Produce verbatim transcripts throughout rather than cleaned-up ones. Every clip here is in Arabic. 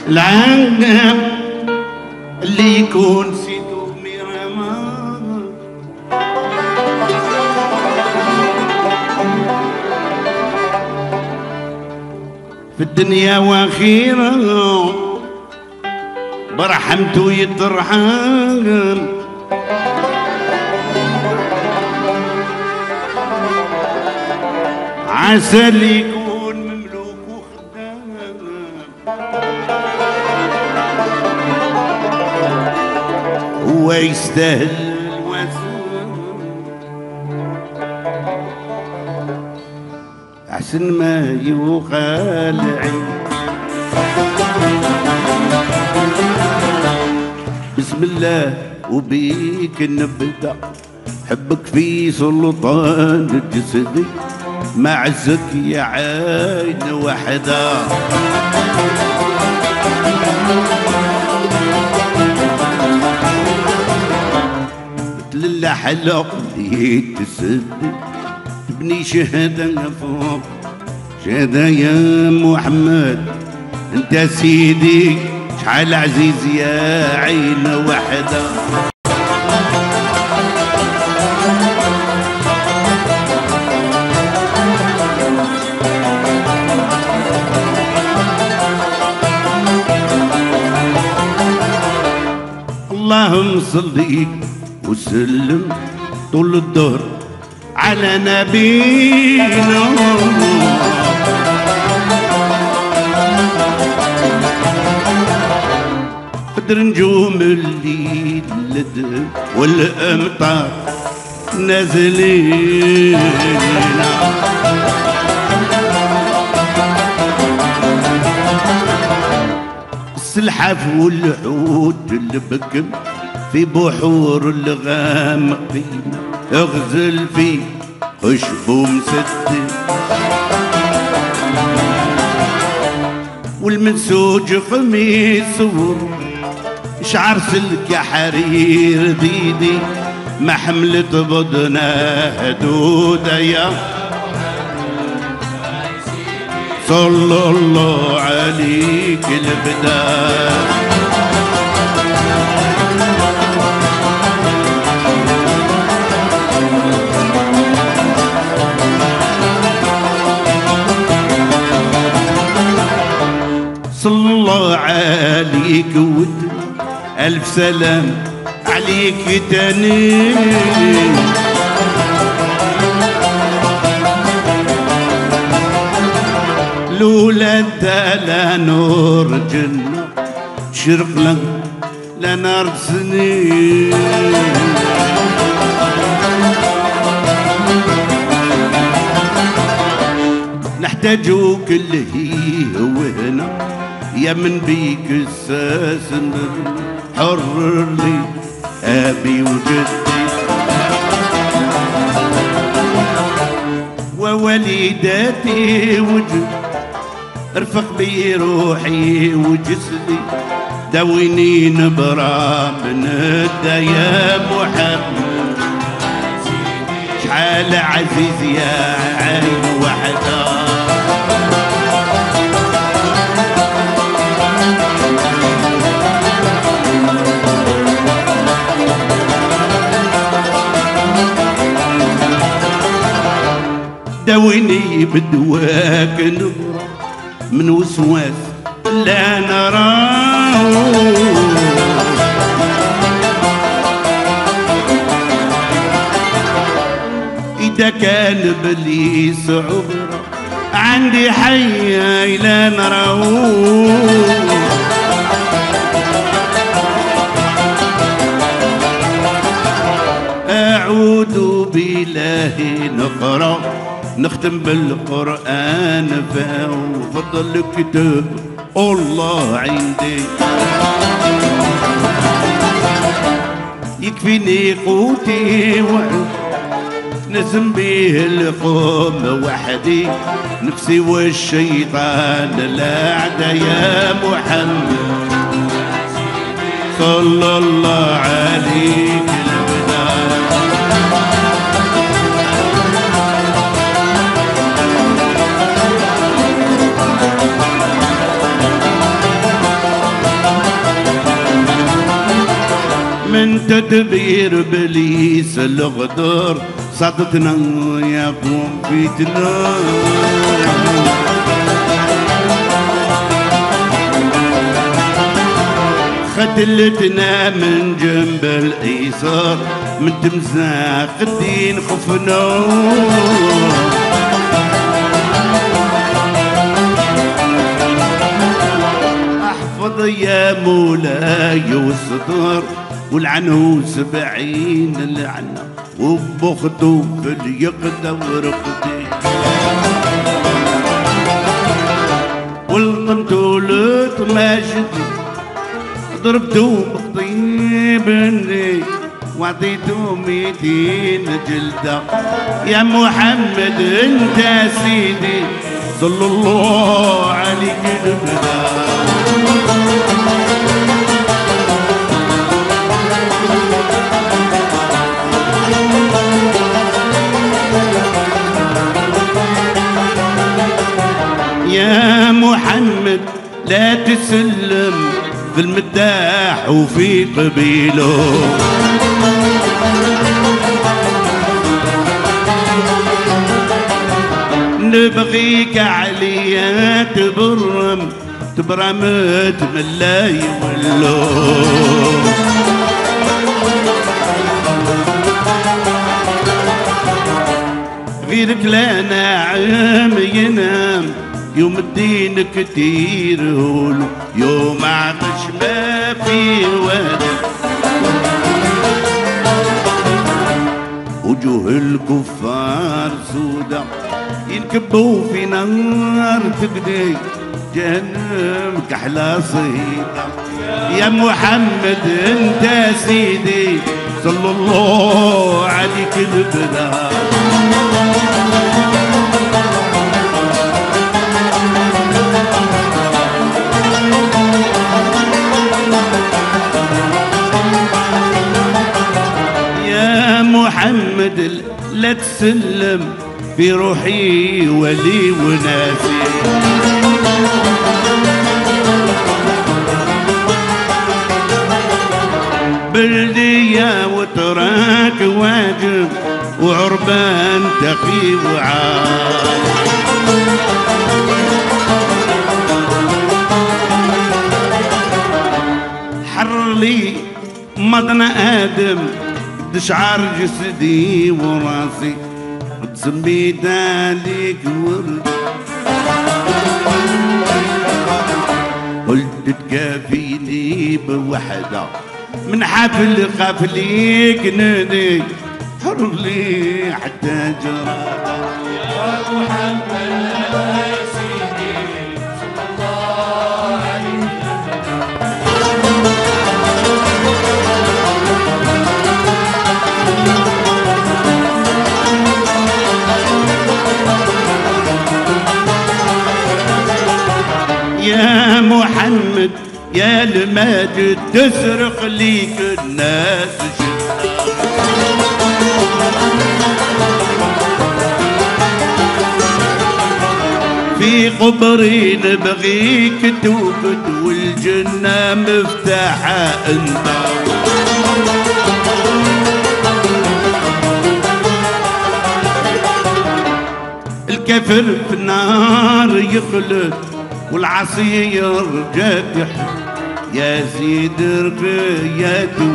العقاب اللي يكون سيدو ميرامار في الدنيا واخيرا برحمته يترحم عسى اللي يكون مملوك وخدام هو يستاهل الوسام أحسن ما يقال عين بسم الله وبيك نبدأ حبك في سلطان جسدي معزك يا عين وحدة مثل اللحلق اللي تسدي تبني شهادة فوق شهادة يا محمد انت سيدي شحال عزيز يا عين وحدة اللهم صلي وسلم طول الدهر على نبينا بدر نجوم الليل لد والامطار نازلين السلحف والحوت البكم في بحور الغام فينا اغزل في خشب مسد والمنسوج قميص شعر سلك يا حرير بيدي ما حملت بدنا هدودة يا صلى الله عليك البداية صلى الله عليك ود ألف سلام عليك تاني لولا انت لا نور جنة شرق لك لا نار سنين نحتاجوك اللي هي وهنا يا من بيك الساس حرر لي أبي وجدي ووالداتي وجد ارفق بي روحي وجسدي داويني نبرة من الدى يا محمد شحال عزيز يا عين وحدة داويني بدواك نبرة من وسواس لا نراه إذا كان بليس عبرة عندي حي لا نراه أعوذ بالله نقرأ نختم بالقرآن فضل الكتاب الله عندي يكفيني قوتي وعد نزم به القوم وحدي نفسي والشيطان لا عدا يا محمد صلى الله عليك تدبير بليس الغدر صدتنا يا قوم فيتنا خدلتنا من جنب الايسر من تمزاق الدين خفنا احفظ يا مولاي والصدر والعنوس بعين العنة وبخدو في اليقظة ورقدي والقنتولت ماشدي ضربتو بخطيب اللي وعطيتو ميتين جلدة يا محمد انت سيدي صلى الله عليك البدا يا محمد لا تسلم في المداح وفي قبيله نبغيك عليا تبرم تبرمت من لا يولو غيرك لا ناعم ينام يوم الدين كتير هولو يوم عطش ما في وادي وجوه الكفار سودا ينكبوا في نار تقدي جهنم كحلى صيدا يا محمد انت سيدي صلى الله عليك البدا محمد لا تسلم في روحي ولي وناسي بلدية وتراك واجب وعربان تقي وعاد حرر لي مضن آدم تشعر جسدي وراسي تسميت عليك ورد قلت تكافيني بوحدة من حفل قفليك نادي حر لي حتى جرادة يا محمد يا سيدي صلى الله عليه يا محمد يا الماجد تسرق ليك الناس في قبري نبغيك توقد والجنة مفتاحة انت الكفر في النار يخلد والعصير جاتح يا زيد رقياته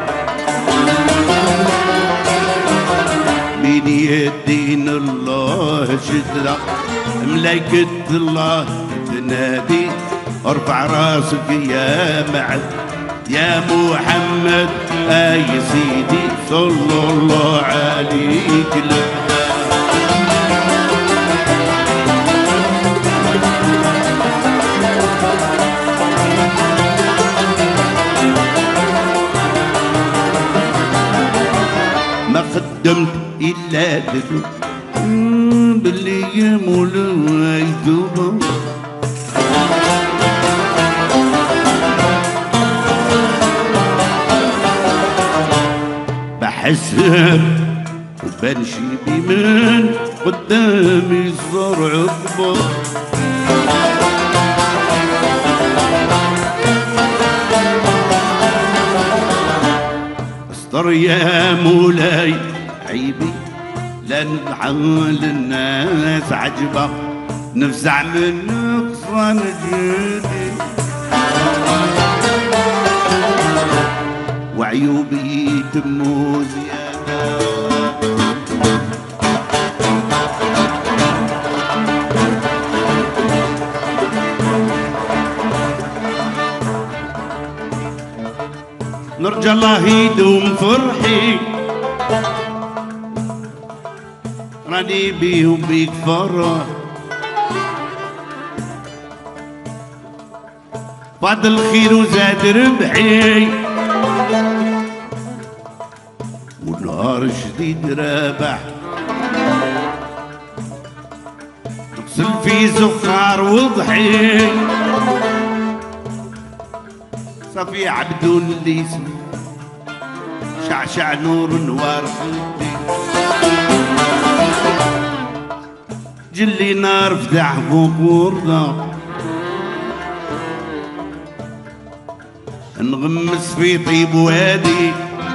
بين يدين الله شدرة ملايكة الله تنادي ارفع راسك يا معد يا محمد اي سيدي صلى الله عليك لله قدمت إلا تدو باللي يمولوا يذوبوا بحسب وبنشي بمن قدامي الزرع كبر اختر يا مولاي عيبي لا نفعل الناس عجبة نفزع من نقصان جودي وعيوبي تمو زيادة نرجى الله يدوم فرحي راني بيه وبيك فرح بعد الخير وزاد ربحي والنهار جديد رابح نغسل في زخار وضحي صافي عبدون اللي اسمه شعشع نور نوار خلقي جلي نار فتح بورده نغمس في طيب وادي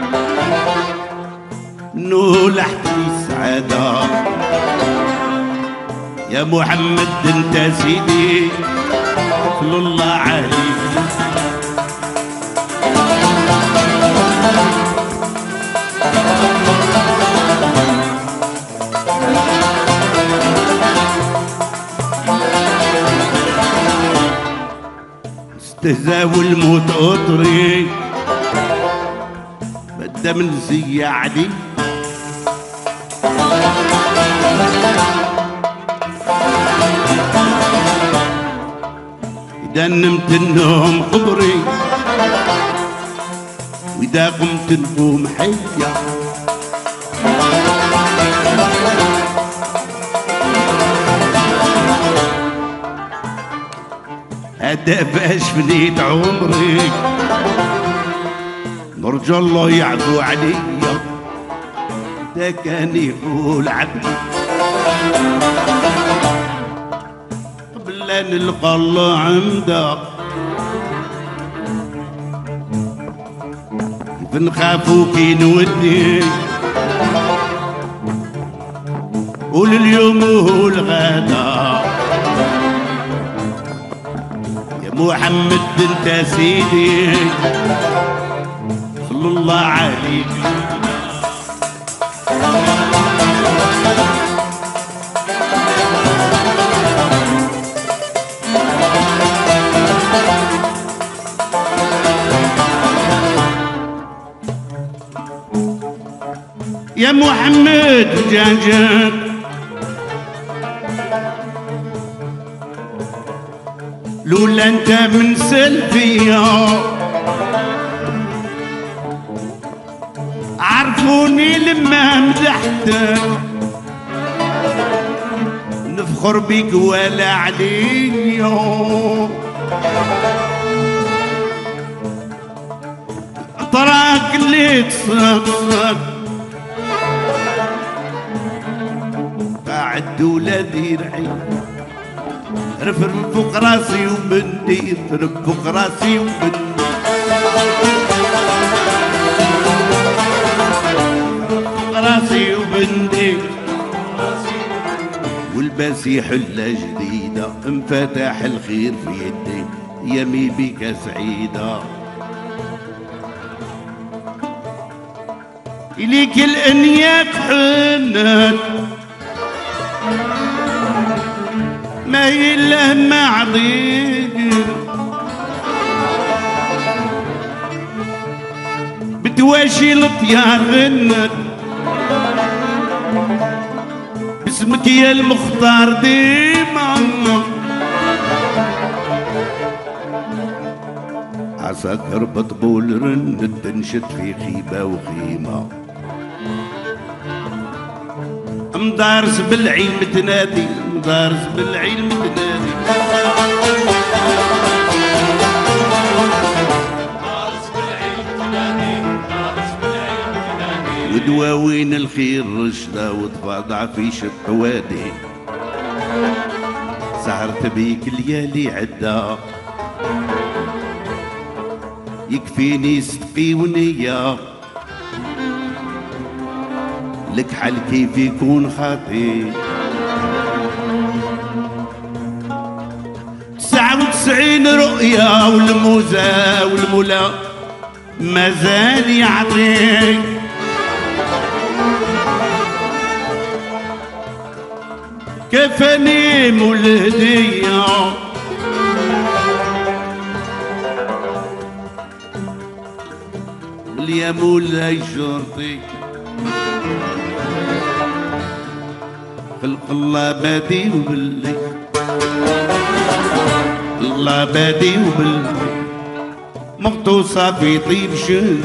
نولحت السعادة يا محمد انت سيدي صلى الله عليك استهزاء والموت قطري بدا من زي عدي إذا نمت النوم قبري وإذا قمت نقوم حية هدا باش فنيت عمري نرجى الله يعفو عليا دا كان يقول عبدي قبل لا نلقى الله عنده كيف نخافو كي نودي قول اليوم وهو الغدا محمد انت سيدي صلى الله عليك يا محمد جاجك لولا انت من سلفيا عرفوني لما مدحتك نفخر بيك ولا عليا طراك اللي تصدق قاعد ولادي رعي رفر فوق راسي وبندي رفر فوق راسي وبندي فوق راسي وبندي والباسي حلة جديدة انفتح الخير في يدي يمي بك سعيدة إليك الأنياك حنت ما يله ما عضيق بتواشي الطيار غنت باسمك يا المختار ديما عساكر بطبول رنت تنشد في خيبة وخيمة مدارس بالعلم تنادي مدارس بالعلم تنادي مدارس بالعلم تنادي مدارس بالعلم تنادي ودواوين الخير رشدة وتفاضع في شب وادي سهرت بيك الليالي عدة يكفيني صدقي ونية لك حل كيف يكون خطير. تسعة وتسعين رؤيا والموزة والمولا مازال يعطيك. كفاني مولدية يا مولاي شرطي خلق الله بادي وباللي الله بادي وباللي مغطوسة في طيب شهر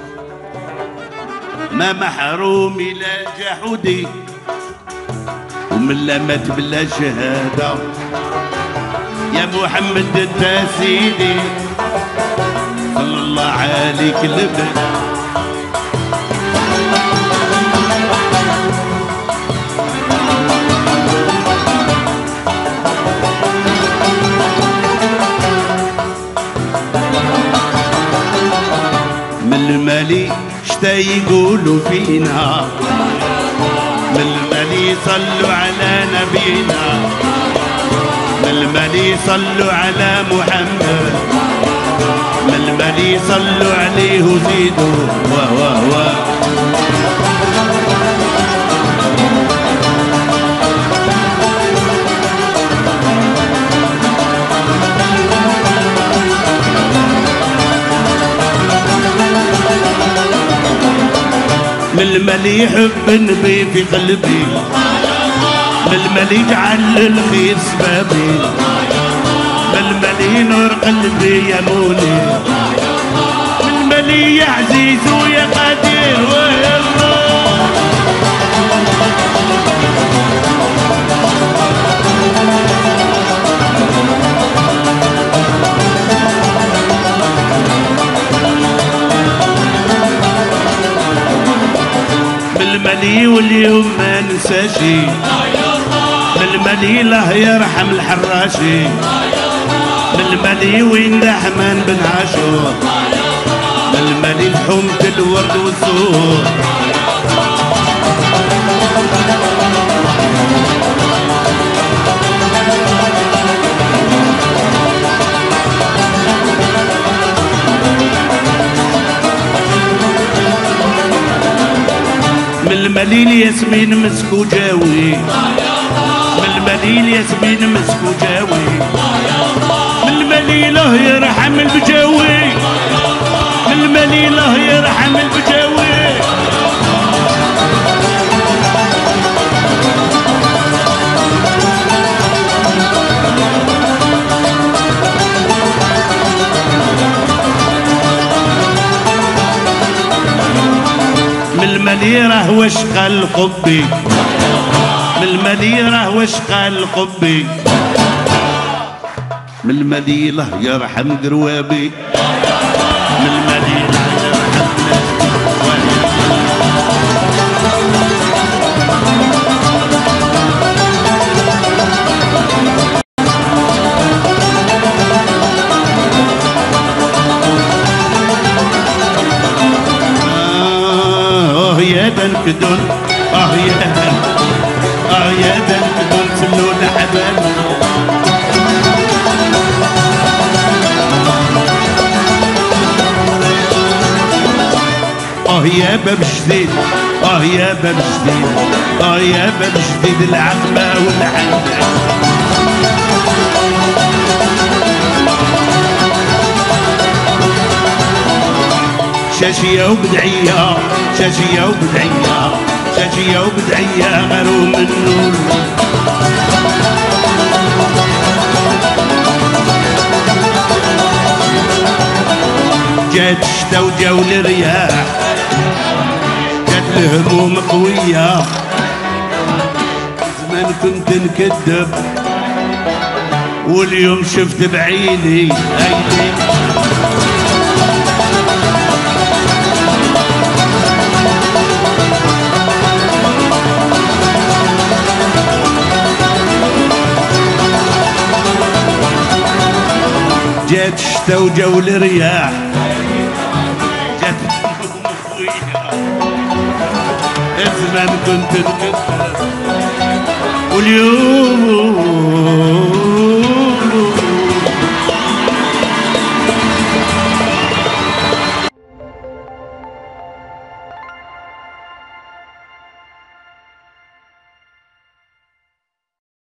ما محروم إلى جحودي ومن لمت بلا شهادة يا محمد انت سيدي صلى الله عليك البلد. من المالي شتا يقولوا فينا من المالي صلوا على نبينا من المالي صلوا على محمد من المالي صلوا عليه وزيدوا واه واه واه. من المالي يحب النبي في قلبي من المالي يجعل الخير سبابي من المالي نور قلبي يا مولي من المالي يا عزيز ويا قدير ويا الله. من المالي واليوم ما ننساشي من المالي الله يرحم الحراشي من المالي وين حمان بن عاشور من المالي لحومة الورد والزهور من المالي الياسمين مسكو جاوي من المالي الياسمين مسكو جاوي من المالي الله يرحم البجاوي من المالي الله يرحم البجاوي. من المالي راه واش قال قبي من المالي راه واش قال قبي من المالي الله يرحم قروابي من المالي الله يرحم اه يا دنكدون اه يا دن اه يا دنكدون سلوا لحبالنا اه يا باب جديد اه يا باب جديد اه يا باب جديد العقبة والعنبة شاشية وبدعية شاشية وبدعية شاشية وبدعية غيروا من النور جات الشتا وجاو الرياح جات الهموم قوية زمان كنت نكذب واليوم شفت بعيني عيني جات الشتا وجاو الرياح جات زمان كنت تكبر واليوم